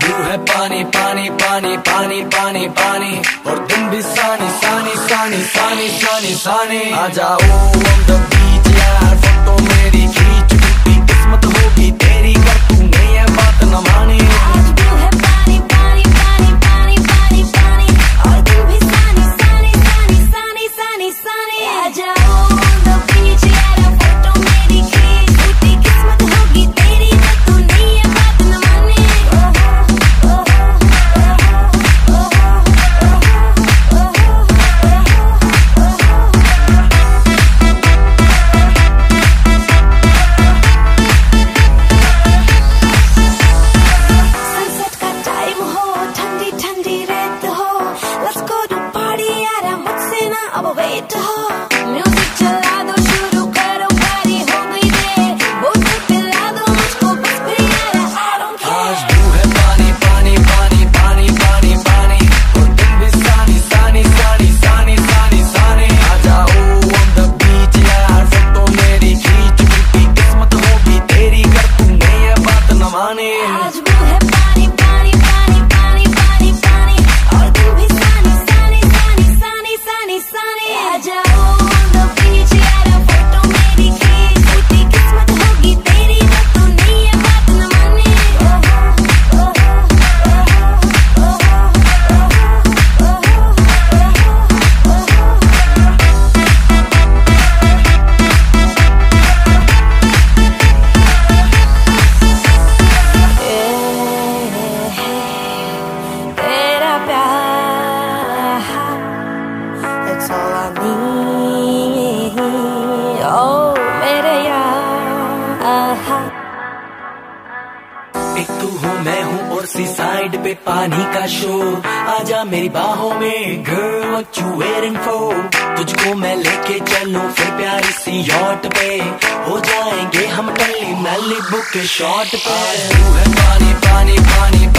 Blue है पानी पानी पानी पानी पानी पानी, और दिन भी सानी सानी सानी सानी सानी सानी। आ जाओ on the beach यार, फोटो मेरी खींच, टूटी किस्मत होगी तेरी कर तू नहीं है बात न मानी। आज ब्लू है पानी पानी पानी पानी पानी पानी, और दिन भी सानी सानी सानी सानी सानी सानी। आ जाओ on the beach यार, फोटो मेरी खींच, टूटी किस्मत होगी तेरी कर तू नहीं है बात न मानी। वेट हो म्यूजिक चला दो, शुरू करो गाड़ी हो गई देर, बोतल पिला दो मुझको बस फिर यार I don't care। आज ब्लू है पानी पानी पानी पानी पानी पानी, और दिन भी सानी सानी सानी सानी सानी सानी। आ जाओ on the beach यार, फोटो मेरी खींच, टूटी किस्मत होगी तेरी कर तू नहीं है बात न मानी। आज ब्लू है पानी पानी पानी पानी पानी पानी, और दिन भी सानी सानी सानी सानी सानी सानी। आ जाओ on the beach यार, फोटो मेरी खींच, टूटी किस्मत होगी तेरी कर तू नहीं है बात न मानी। तेरा प्यार, that's all I need, oh मेरे यार। एक तू हूँ मैं हूँ और सी साइड पे पानी का शोर, आजा मेरी बाहों में girl what you waiting for। तुझको मैं लेके चलूं फिर प्यारी सी यॉट पे, हो जाएंगे हम टल्ली मैलिबू के शॉट पे। आज तू है पानी पानी पानी